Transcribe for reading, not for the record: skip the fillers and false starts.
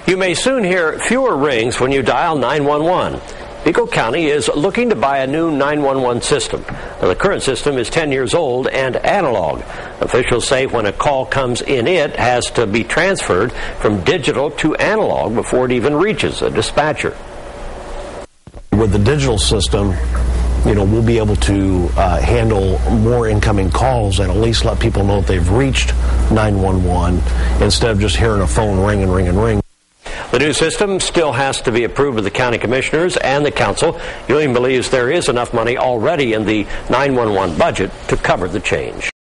You may soon hear fewer rings when you dial 911. Pico County is looking to buy a new 911 system. The current system is 10 years old and analog. Officials say when a call comes in, it has to be transferred from digital to analog before it even reaches a dispatcher. With the digital system, we'll be able to handle more incoming calls and at least let people know that they've reached 911 instead of just hearing a phone ring and ring and ring. The new system still has to be approved by the county commissioners and the council. Ewing believes there is enough money already in the 911 budget to cover the change.